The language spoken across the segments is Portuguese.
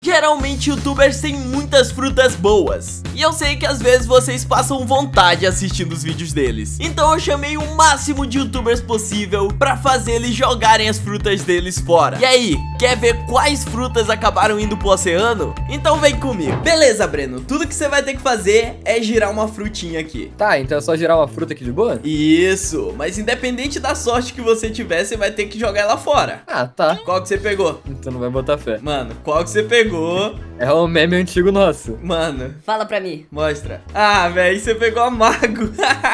Geralmente youtubers têm muitas frutas boas, e eu sei que às vezes vocês passam vontade assistindo os vídeos deles. Então eu chamei o máximo de youtubers possível pra fazer eles jogarem as frutas deles fora. E aí, quer ver quais frutas acabaram indo pro oceano? Então vem comigo. Beleza, Breno, tudo que você vai ter que fazer é girar uma frutinha aqui. Tá, então é só girar uma fruta aqui de boa? Isso, mas independente da sorte que você tiver, você vai ter que jogar ela fora. Ah, tá. Qual que você pegou? Então não vai botar fé. Mano, qual que você pegou? É um meme antigo nosso. Mano, Fala pra mim. mostra. Ah, velho, você pegou a mago.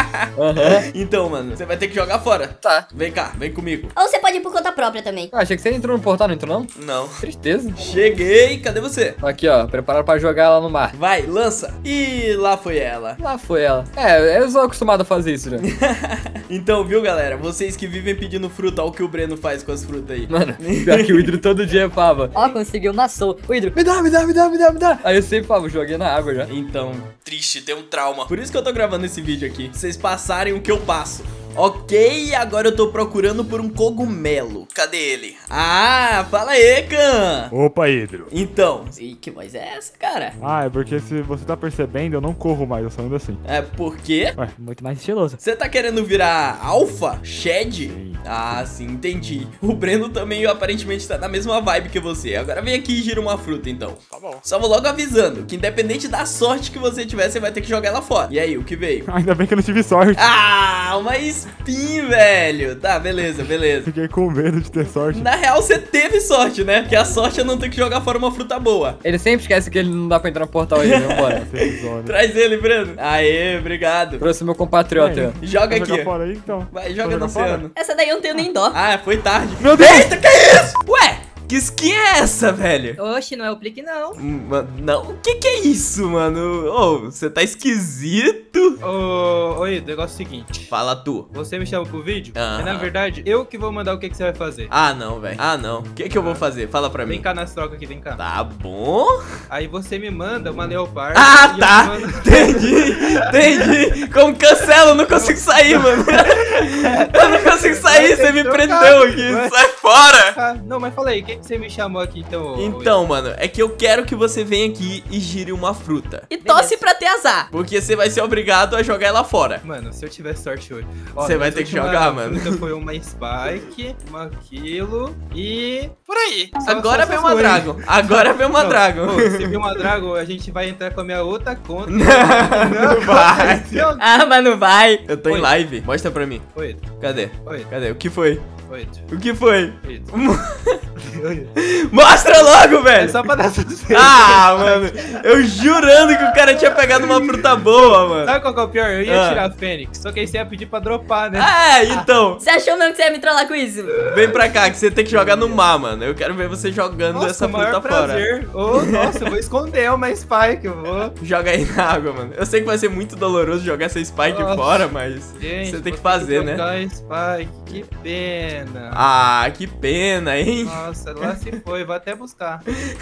Aham. Então, mano, você vai ter que jogar fora. Tá. Vem cá, vem comigo. Ou você pode ir por conta própria também. Ah, achei que você entrou no portal, não entrou não? Não. Tristeza. Cheguei, cadê você? Aqui, ó, preparado pra jogar ela no mar. Vai, lança. E lá foi ela. Lá foi ela. É, eu sou acostumado a fazer isso já. Então, viu, galera? Vocês que vivem pedindo fruta, olha o que o Breno faz com as frutas aí. Mano, pior que o Hidro todo dia fava. Ó, conseguiu, maçou. O Hidro. Me dá, me dá, me dá, me dá, me dá. Aí eu sempre fava, joguei na água já. Então, triste, tem um trauma. Por isso que eu tô gravando esse vídeo aqui. Pra vocês passarem o que eu passo. Ok, agora eu tô procurando por um cogumelo. Cadê ele? Ah, fala aí, Khan. Opa, Hidro. Então, e que voz é essa, cara? Ah, é porque se você tá percebendo, eu não corro mais, eu só ando assim. É porque Ué, muito mais estiloso. você tá querendo virar alfa? Shed? Sim. Ah, sim, entendi. O Breno também aparentemente tá na mesma vibe que você. Agora vem aqui e gira uma fruta, então. Tá bom. Só vou logo avisando que independente da sorte que você tiver, você vai ter que jogar ela fora. E aí, o que veio? Ainda bem que eu não tive sorte. Ah, uma spin, velho. Tá, beleza, beleza. Fiquei com medo de ter sorte. Na real, você teve sorte, né? Porque a sorte é não ter que jogar fora uma fruta boa. Ele sempre esquece que ele não dá pra entrar no portal aí, vambora. Traz ele, Breno. Aê, obrigado. Trouxe meu compatriota. Joga Vai aqui. jogar fora aí, então. Vai, joga Vai no jogar fora? oceano. Essa daí eu não tenho nem dó. Ah, foi tarde. Meu Deus! Eita, que isso? Ué, que skin é essa, velho? Oxe, não é o plique, não. Não, o que é isso, mano? Ô, você tá esquisito. Oi, o negócio é o seguinte. Fala tu. Você me chama pro vídeo? Aham. E na verdade, eu que vou mandar o que você vai fazer. Ah, não, velho. Ah, não. O que eu vou fazer? Fala pra Vem mim. cá nas trocas aqui, vem cá. Tá bom. Aí você me manda uma leopardo. Ah, e tá. eu mando- Entendi. Como cancela, eu não consigo sair, mano. Eu não consigo sair, você me prendeu aqui. Ué. Sai fora. Ah, não, mas fala aí, o que você me chamou aqui então? Então, mano, é que eu quero que você venha aqui e gire uma fruta. E tosse pra ter azar. Porque você vai ser obrigado a jogar ela fora. Mano, se eu tiver sorte hoje. Você vai nas ter que últimas jogar, mano. frutas foi uma Spike, uma Kilo e. Por aí. Agora vem uma essas coisas. Dragon. Agora vem uma Não, Dragon. pô, se vir uma Dragon, a gente vai entrar com a minha outra conta. Não vai. Ah, mas não vai. Eu tô em Oi. live. Mostra pra mim. Oi, Cadê? oi, Cadê? O que foi? oi. O que foi? Oi. Mostra logo, É velho. só pra dar suspeita. Ah, mano. Eu jurando que o cara tinha pegado uma fruta boa, mano. Sabe qual que é o pior? Eu ia Ah. tirar a Fênix, só que aí você ia pedir pra dropar, né? É, então. Você achou mesmo que você ia me trollar com isso? Vem pra cá, que você tem que jogar no mar, mano. Eu quero ver você jogando Nossa, essa o maior fruta fora. prazer. Ô, nossa, eu vou esconder uma Spike, eu vou. Joga aí na água, mano. Eu sei que vai ser muito doloroso jogar essa Spike Nossa. fora, mas Gente, você tem que vou ter fazer, né? jogar Spike, que pena. Ah, que pena, hein? Nossa, lá se foi, vou até buscar.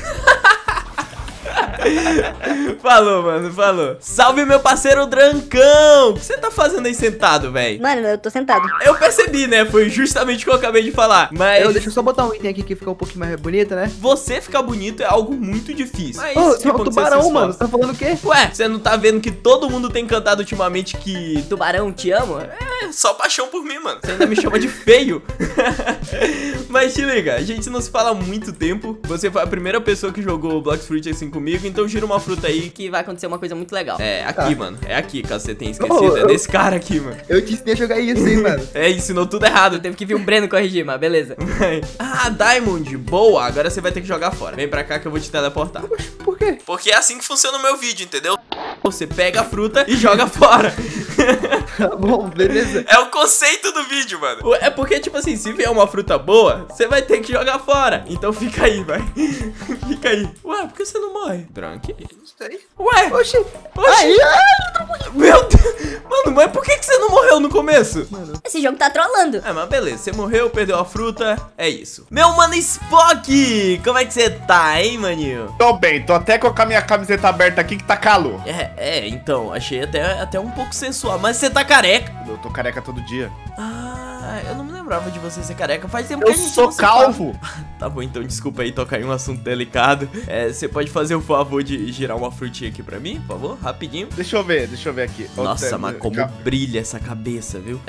Falou, mano, falou. Salve, meu parceiro Drancão. O que você tá fazendo aí sentado, velho? Mano, eu tô sentado. Eu percebi, né? Foi justamente o que eu acabei de falar. Mas Deixa eu só botar um item aqui que fica um pouquinho mais bonito, né? você ficar bonito é algo muito difícil. Mas Ô, que você é bom um que você se tubarão, esforça. mano. Você tá falando o quê? Ué, você não tá vendo que todo mundo tem cantado ultimamente que Tubarão, te amo? é só paixão por mim, mano. Você ainda me chama de feio. Mas te liga, a gente não se fala há muito tempo. Você foi a primeira pessoa que jogou Blox Fruit assim comigo, então gira uma fruta aí. Que vai acontecer uma coisa muito legal. É, aqui, mano. É aqui, caso você tenha esquecido. É nesse cara aqui, mano. Eu te ensinei a jogar isso, hein, mano. É, ensinou tudo errado. Teve que vir um Breno corrigir, mas beleza. Ah, Diamond, boa. Agora você vai ter que jogar fora. Vem pra cá que eu vou te teleportar. Por quê? Porque é assim que funciona o meu vídeo, entendeu? Você pega a fruta e joga fora. Tá bom, beleza. É o conceito do vídeo, mano. É porque, tipo assim, se vier uma fruta boa, você vai ter que jogar fora. Então fica aí, vai. Fica aí. Ué, por que você não morre? Drunk? Ué, Oxi. oxi. Meu Deus. Mano, mas por que você não morreu no começo? Esse jogo tá trolando. Ah, mas beleza, você morreu, perdeu a fruta, é isso. Meu mano Spock, como é que você tá, hein, maninho? Tô bem, tô até com a minha camiseta aberta aqui que tá calor. Então, achei até um pouco sensual, mas você tá careca. Eu tô careca todo dia. Ah, eu não me lembro lembrava de você ser careca. Faz tempo que Eu a gente sou não se fala. calvo. Tá bom, então desculpa aí tocar em um assunto delicado. Você pode fazer o favor de girar uma frutinha aqui pra mim, por favor? Rapidinho. Deixa eu ver aqui. Nossa, mas como brilha essa cabeça, viu?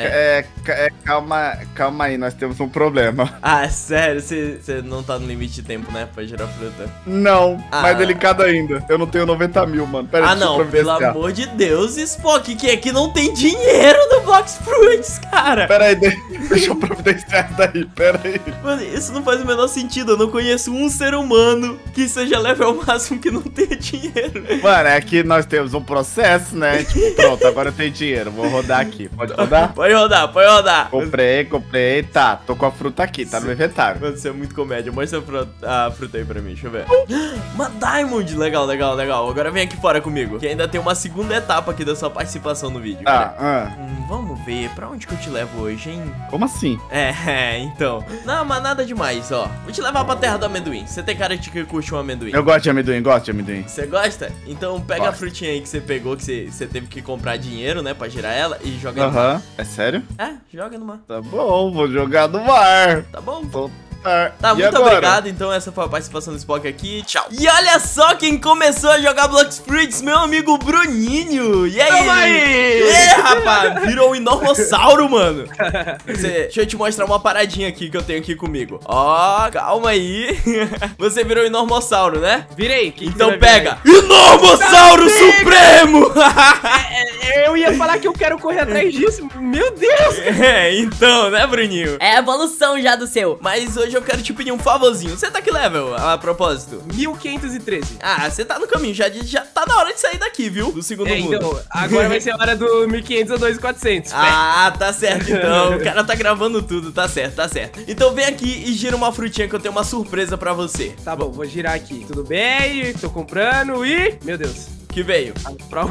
Calma aí, nós temos um problema. Ah, sério, você não tá no limite de tempo, né, pra girar fruta? Não, Ah. mais delicado ainda. Eu não tenho 90 mil, mano. Pera aí, deixa eu Não, pelo providenciar. amor de Deus, Spock, que é que não tem dinheiro no Box Fruits, cara? Pera aí, deixa eu providenciar isso daí, pera aí. Mano, isso não faz o menor sentido. Eu não conheço um ser humano que seja level máximo que não tenha dinheiro. Mano, é que nós temos um processo, né? Tipo, pronto, agora eu tenho dinheiro. Vou rodar aqui. Pode rodar? Pode rodar, pode rodar. Comprei. Tá, tô com a fruta aqui, tá no meu inventário. Mano, você é muito comédia. Mostra a fruta aí pra mim, deixa eu ver. Uma Diamond, legal. Agora vem aqui fora comigo, que ainda tem uma segunda etapa aqui da sua participação no vídeo. Tá, Vamos ver, pra onde que eu te levo hoje, hein? como assim? Então. Não, mas nada demais, ó. Vou te levar pra terra do amendoim. Você tem cara de que curte um amendoim. Eu gosto de amendoim. Você gosta? Então pega a Gosto. frutinha aí que você pegou, que você teve que comprar dinheiro, né, pra girar ela e joga no mar. Aham, é sério? Joga no mar. Tá bom, vou jogar no mar. Tá bom? Tá, Muito obrigado, então essa foi a participação do Spock aqui, tchau. E olha só quem começou a jogar Blox Fruits, meu amigo Bruninho. E aí? Tamo aí! Rapaz, virou um enormossauro, mano. Deixa eu te mostrar uma paradinha aqui que eu tenho aqui comigo. Ó, calma aí. Você virou um enormossauro, né? Virei. Que Então você vai pega Enormossauro Supremo! virar? Eu ia falar que eu quero correr atrás disso. Meu Deus! Então, né, Bruninho? É a evolução já do seu. Mas hoje eu quero te pedir um favorzinho. Você tá que level, a propósito? 1513. Ah, você tá no caminho, já tá na hora de sair daqui, viu? Do segundo mundo. Então, agora vai ser a hora do 1500 a 2400. Ah, tá certo então. O cara tá gravando tudo, tá certo. Então vem aqui e gira uma frutinha que eu tenho uma surpresa pra você. Tá bom, vou girar aqui. Tudo bem? Tô comprando e... Meu Deus. Que veio. Pra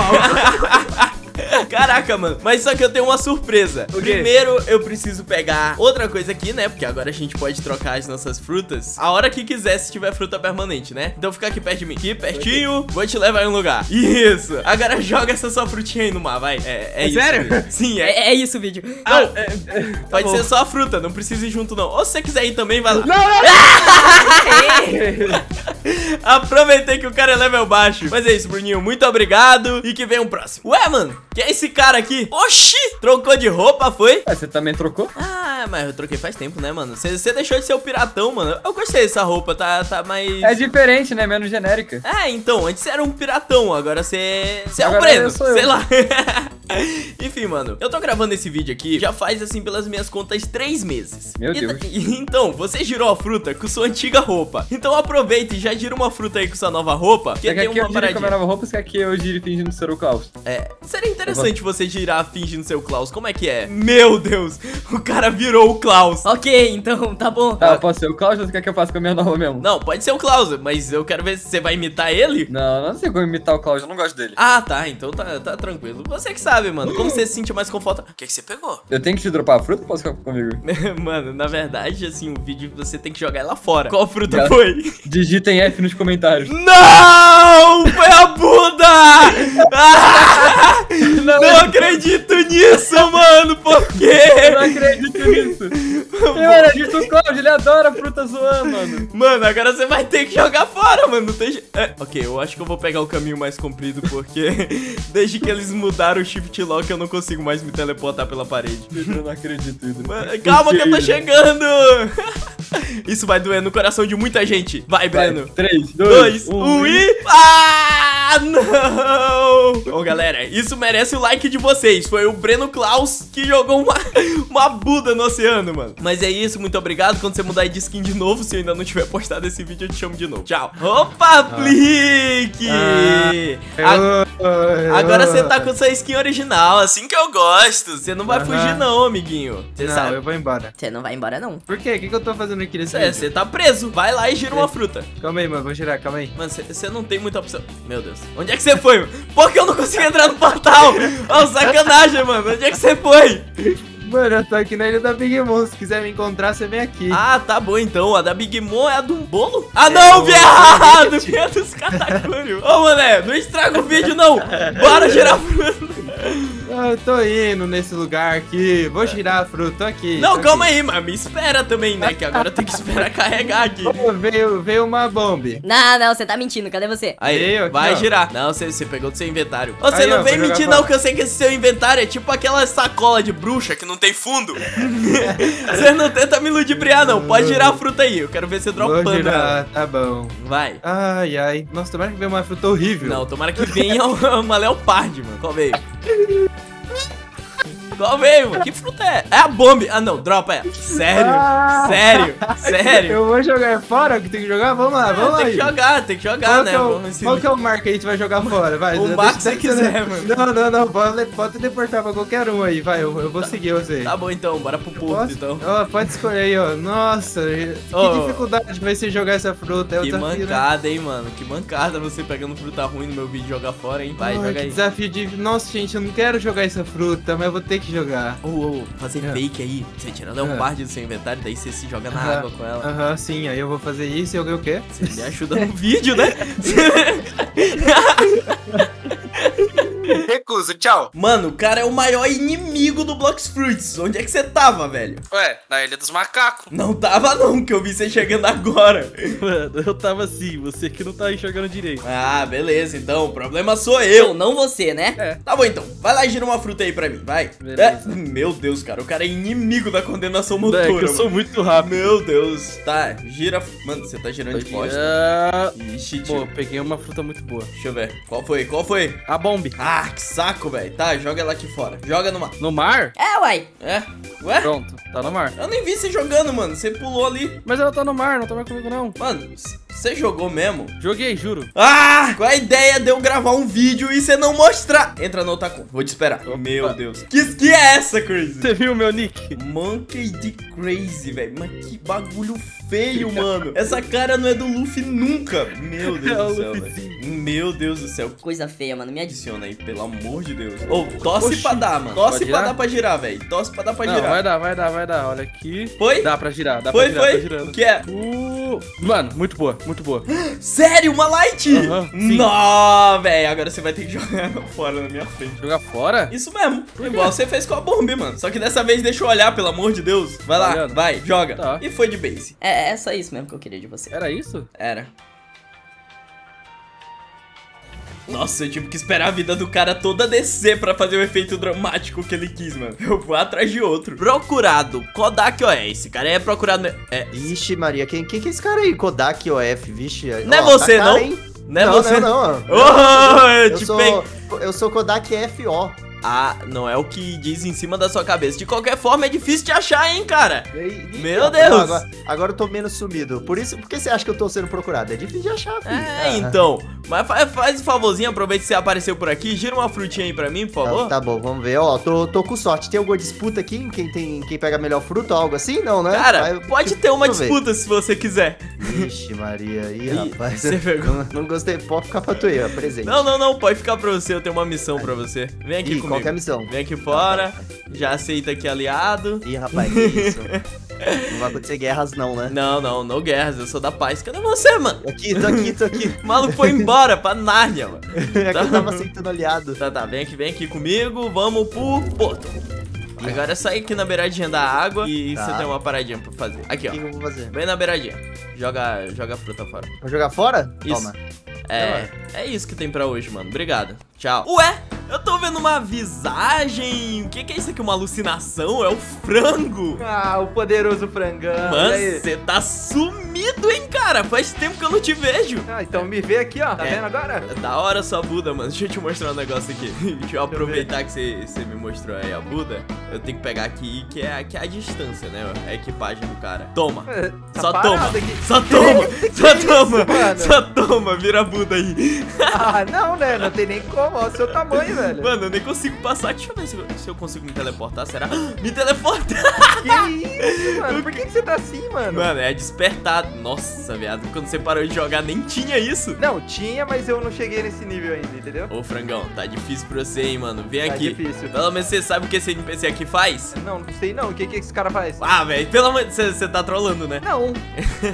Caraca, mano. Mas só que eu tenho uma surpresa. O quê? Primeiro, eu preciso pegar outra coisa aqui, né? Porque agora a gente pode trocar as nossas frutas a hora que quiser, se tiver fruta permanente, né? Então fica aqui perto de mim. Aqui, pertinho. Vou te levar em um lugar. Isso. Agora joga essa sua frutinha aí no mar, vai. É isso. sério? Mesmo. Sim, é. É isso o vídeo. Pode ser só a fruta, não precisa ir junto, não. Ou se você quiser ir também, vai lá. Aproveitei que o cara é level baixo. Mas é isso, Bruninho. Muito obrigado. E que venha um próximo. Ué, mano. Que é esse cara aqui? Oxi! Trocou de roupa, foi? Você também trocou? Ah, mas eu troquei faz tempo, né, mano? Você deixou de ser o piratão, mano. Eu gostei dessa roupa, tá mais... É diferente, né? Menos genérica. Então, antes você era um piratão, agora você é o Agora Breno, eu sou eu. sei lá. Enfim, mano, eu tô gravando esse vídeo aqui já faz, assim, pelas minhas contas, 3 meses. Meu Deus. Então, você girou a fruta com sua antiga roupa. Então aproveita e já gira uma fruta aí com sua nova roupa, que Você tem quer que eu uma gire com a minha paradinha. nova roupa ou você quer que eu gire fingindo ser o Klaus? Seria interessante você girar fingindo ser o Klaus. Como é que é? Meu Deus, o cara virou o Klaus. Ok, então, tá bom. Tá, posso ser o Klaus ou você quer que eu faça com a minha nova mesmo? Não, pode ser o Klaus, mas eu quero ver se você vai imitar ele. Não sei como imitar o Klaus, eu não gosto dele. Ah, tá, então tá tranquilo. Você que sabe, mano, como você se sente mais confortável. O que você pegou? Eu tenho que te dropar a fruta ou posso ficar comigo? Mano, na verdade, assim, o vídeo você tem que jogar ela fora. Qual fruta Já. foi? Digitem F nos comentários. Não! Foi a Buda! Ah! Não acredito nisso, mano! Por quê? Eu não acredito nisso. Eu era justo o Klaus, ele adora fruta zoando, mano. Mano, agora você vai ter que jogar fora, mano. Não tem ok, eu acho que eu vou pegar o caminho mais comprido, porque desde que eles mudaram o shift lock, eu não consigo mais me teleportar pela parede. Eu não acredito nisso. Mano, calma que eu tô chegando! Isso vai doer no coração de muita gente. Vai, Breno. 3, 2, 2, 1 e... Ah, não! Bom, galera, isso merece o like de vocês. Foi o Breno Klaus que jogou uma Buda no oceano, mano. Mas é isso, muito obrigado. Quando você mudar de skin de novo, se eu ainda não tiver postado esse vídeo, eu te chamo de novo. Tchau. Opa, Plique! Agora você tá com sua skin original, assim que eu gosto. Você não vai fugir não, amiguinho. Você Não, sabe. eu vou embora. Você não vai embora, não. Por quê? O que eu tô fazendo aqui nesse vídeo? Você tá preso. Vai lá e gira uma fruta. Calma aí, mano. Vou girar, calma aí. Mano, você não tem muita opção. Meu Deus. Onde é que você foi, mano? Por que eu não consigo entrar no portal? Ó, sacanagem, mano. Onde é que você foi? Mano, eu tô aqui na ilha da Big Mom. Se quiser me encontrar, você vem aqui. Ah, tá bom então. A da Big Mom é a do bolo? Ah, não, vi errado. Vi a dos catacúrios. Ô, mané, não estraga o vídeo, não. Bora girar fruta. Eu tô indo nesse lugar aqui. Vou girar a fruta, tô aqui. Não, calma aí, mas me espera também, né? Que agora eu tenho que esperar carregar aqui. Oh, veio uma bomba. Não, você tá mentindo. Cadê você? Aí, Eu aqui, vai ó. girar. Não, você pegou do seu inventário. Ô, você Aí, não ó, vem vou mentir jogar não, fora. que eu sei que esse seu inventário é tipo aquela sacola de bruxa que não tem fundo. Você não tenta me ludibriar não, pode girar a fruta aí. Eu quero ver você Vou dropando ela. girar, tá bom. Vai. Ai, ai. Nossa, tomara que venha uma fruta horrível. Não, tomara que venha uma leoparde, mano. Qual veio? Qual veio, mano? Que fruta é? É a bomba. Ah, não, dropa ela. Sério, sério. Eu vou jogar fora, que tem que jogar? Vamos lá, vamos lá. Tem que aí. jogar, né? Qual que é o marco que a gente vai jogar fora? Vai, O marco que você quiser, mano. Não, pode deportar pra qualquer um aí, vai, eu vou seguir você. Tá bom então, bora pro porto Posso? então. Ó, pode escolher aí, ó. Nossa, Ô. que dificuldade vai ser jogar essa fruta. É o Que desafio, né? mancada, hein, mano. Que mancada você pegando fruta ruim no meu vídeo e jogar fora, hein. Vai, Ai, joga que aí. desafio de... Nossa, gente, eu não quero jogar essa fruta, mas eu vou ter que jogar. Fazer É. fake aí. Você tira leoparde do seu inventário, daí você se joga na Aham. água com ela. Aham, sim, aí eu vou fazer isso e eu ganho o quê? Você me ajuda no vídeo, né? Recuso, tchau. Mano, o cara é o maior inimigo do Blox Fruits. Onde é que você tava, velho? Ué, na Ilha dos Macacos. Não tava não, que eu vi você chegando agora. Mano, eu tava assim, você que não tá enxergando direito. Ah, beleza, então. O problema sou eu. Não você, né? É. Tá bom, então. Vai lá e gira uma fruta aí pra mim, vai. Beleza. Meu Deus, cara. O cara é inimigo da condenação É motora, que eu mano. sou muito rápido. Meu Deus. Tá, gira... Mano, você tá girando de costa? Ixi, Pô, tio. peguei uma fruta muito boa. Deixa eu ver. Qual foi? Qual foi? A bomba. Ah, que saco, velho. Tá, joga ela aqui fora. Joga no mar. No mar? É, uai. É? Ué? Pronto, tá no mar. Eu nem vi você jogando, mano. Você pulou ali. Mas ela tá no mar, não tá mais comigo não. Mano, você jogou mesmo? Joguei, juro. Ah! Qual a ideia de eu gravar um vídeo e você não mostrar? Entra no Otaku. Vou te esperar. Meu Deus. Que é essa, Crazy? Você viu o meu nick? Monkey D. Crazy, velho. Mas que bagulho feio, mano. Essa cara não é do Luffy nunca. Meu Deus É o do céu, Luffyzinho. velho. Meu Deus do céu. Coisa feia, mano. Me adiciona. Adiciona aí, pelo amor de Deus. Ô, tosse Oxi. pra dar, mano. Tosse Pode pra girar? dar pra girar, velho. Tosse pra dar pra Não, girar. vai dar. Olha aqui. Foi? Dá pra girar, dá Foi, pra girar, tá foi? girando. O que é? Mano, muito boa, muito boa. Sério, uma light? Aham, sim. Não, velho. Agora você vai ter que jogar ela fora na minha frente. Jogar fora? Isso mesmo. Igual você fez com a bomba, mano. Só que dessa vez deixa eu olhar, pelo amor de Deus. Vai lá, olhando. vai, joga. Tá. E foi de base. É só isso mesmo que eu queria de você. Era isso? Era. Nossa, eu tive que esperar a vida do cara toda descer pra fazer o efeito dramático que ele quis, mano. Eu vou atrás de outro. Procurado. Kodak OS. Esse cara é procurado... É... Vixe, Maria, quem que é esse cara aí? Kodak OF, vixe. Não é Ó, você, tá cara, não? hein? Não é você? Não. Oh, eu Eu te sou, peguei. eu sou Kodak FO. Ah, não é o que diz em cima da sua cabeça. De qualquer forma, é difícil de achar, hein, cara. Meu Deus. Agora eu tô menos sumido. Por que você acha que eu tô sendo procurado? É difícil de achar, filho. É, então. Mas faz um favorzinho, aproveita que você apareceu por aqui. Gira uma frutinha aí pra mim, por favor. Tá bom, vamos ver. Ó, tô com sorte. Tem alguma disputa aqui? Quem pega a melhor fruta ou algo assim? Não, né? Cara, pode ter uma deixa eu ver. disputa se você quiser. Vixe, Maria. Ih, Ih, rapaz. você pegou. Não gostei. Pode ficar pra tu aí, ó. Presente. Não, pode ficar pra você. Eu tenho uma missão pra você. Vem aqui Ih, comigo. qual que é a missão? Vem aqui fora. Já aceita aqui aliado. Ih, rapaz, que isso? Não vai acontecer guerras não, né? Não guerras. Eu sou da paz. Cadê você, mano? Tô aqui. O maluco foi embora pra Nárnia, mano. É que eu tava aceitando aliado. Tá, vem aqui comigo. Vamos pro porto. Agora é sair aqui na beiradinha da água e Tá. você tem uma paradinha pra fazer. Aqui, O ó. que eu vou fazer? Bem na beiradinha. Joga a fruta fora. Vou jogar fora? Isso. Toma. É isso que tem pra hoje, mano. Obrigado. Tchau. Ué, eu tô vendo uma visagem. O que é isso aqui? Uma alucinação? É o frango. Ah, o poderoso frangão. Mano, você tá sumido, hein, cara? Faz tempo que eu não te vejo. Ah, então me vê aqui, ó. Tá É. vendo agora? É da hora sua Buda, mano. Deixa eu te mostrar um negócio aqui. Deixa eu aproveitar que você me mostrou aí a Buda. Eu tenho que pegar aqui, que é a distância, né? A equipagem do cara. Toma. Tá Só parado toma. aqui. Só toma. Só toma. mano? Só toma. Vira a Buda aí. Ah, não, né? Não tem nem como. Olha o seu tamanho, velho. Mano, eu nem consigo passar. Deixa eu ver se eu consigo me teleportar. Será? Me teleportar. Que isso, mano? Por que você tá assim, mano? Mano, é despertado. Nossa, viado. Quando você parou de jogar, nem tinha isso. Não, tinha, mas eu não cheguei nesse nível ainda, entendeu? Ô, frangão, tá difícil pra você, hein, mano. Vem Tá aqui. difícil. Pelo menos você sabe o que esse NPC aqui faz? Não sei não. O que esse cara faz? Ah, velho, pelo amor de Deus, você tá trolando, né? Não.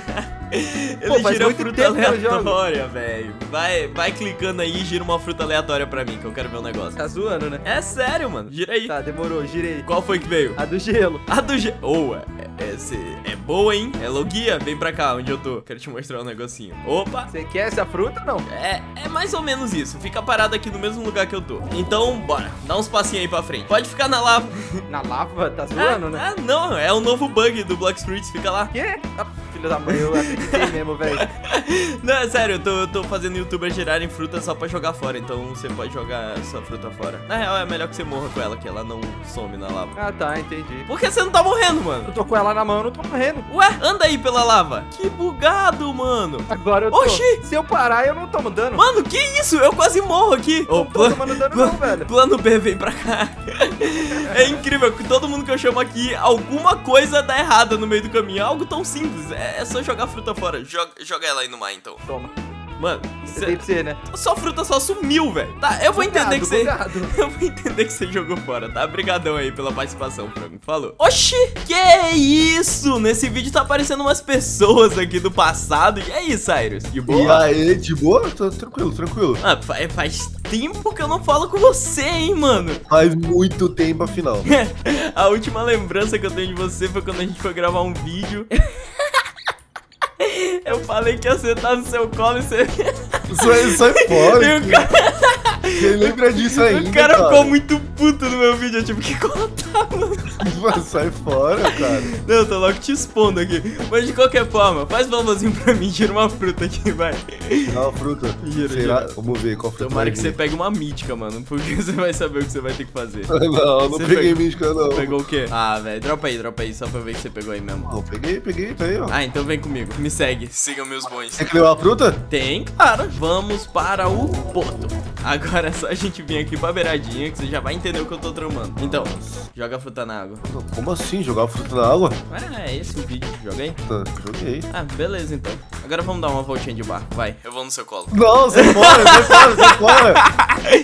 Ele faz gira muito fruta tempo que eu jogo. aleatória, velho. Vai clicando aí e gira uma fruta aleatória pra mim, que eu quero ver o negócio. Tá zoando, né? É sério, mano. Gira aí. Tá, demorou, girei. Qual foi que veio? A do gelo. A do G. Oh, é boa, hein? É Logia. Vem pra cá, onde eu tô. Quero te mostrar um negocinho. Opa. Você quer essa fruta ou não? É mais ou menos isso. Fica parado aqui no mesmo lugar que eu tô. Então, bora. Dá uns passinhos aí pra frente. Pode ficar na lava. Na lava? Tá zoando, né? Ah, não. É o novo bug do Blox Fruits. Fica lá. Quê? Ah, filho da mãe, eu acreditei mesmo, velho. Não, é sério. Eu tô fazendo youtubers girarem fruta só pra jogar fora. Então, você pode jogar sua fruta fora. Na real, é melhor que você morra com ela, que ela não some na lava. Ah, tá, entendi. Por que você não tá morrendo, mano? Eu tô com ela na mão, eu não tô morrendo. Ué, anda aí pela lava. Que bugado, mano. Agora eu tô. Oxi! Se eu parar, eu não tomo dano. Mano, que isso? Eu quase morro aqui. Ô, Não tô tomando dano não, velho. Plano B, vem pra cá. É incrível que todo mundo que eu chamo aqui, alguma coisa dá errada no meio do caminho. É algo tão simples. É só jogar fruta fora. Joga ela aí no mar, então. Toma. Mano, Tem pra você, né? sua fruta só sumiu, velho. Tá, eu vou entender que você... Bugado. Eu vou entender que você jogou fora, tá? Obrigadão aí pela participação, Frango. Falou. Oxi, que isso? Nesse vídeo tá aparecendo umas pessoas aqui do passado. E aí, Cyrus? De E boa? aí, de boa? Tô tranquilo, tranquilo. Ah, faz tempo que eu não falo com você, hein, mano? Faz muito tempo, afinal. A última lembrança que eu tenho de você foi quando a gente foi gravar um vídeo. Eu falei que ia sentar no seu colo e você... Sai fora. E o cara, Quem lembra disso ainda, o cara ficou muito puto no meu vídeo. Eu tive que contar, mano. Sai fora, cara. Não, eu tô logo te expondo aqui. Mas de qualquer forma, faz favorzinho pra mim. Tira uma fruta aqui, vai. Não, fruta. Gira, Será? gira. Vamos ver qual fruta. Tomara vai que você vir. pegue uma mítica, mano. Porque você vai saber o que você vai ter que fazer. Não Você peguei pegou- mística, não. Pegou o quê? Ah, velho, dropa aí, só pra ver que você pegou aí mesmo. Não, peguei, tá aí, ó. Ah, então vem comigo, me segue, sigam meus bons. Você quer levar a fruta? Tem, cara. Vamos para o porto. Agora é só a gente vir aqui pra beiradinha que você já vai entender o que eu tô tramando. Então, joga a fruta na água. Como assim? Jogar a fruta na água? É esse o vídeo, joguei? Tá, joguei. Ah, beleza então. Agora vamos dar uma voltinha de barco, vai. Eu vou no seu colo. Não, sai fora, sai fora, sai fora.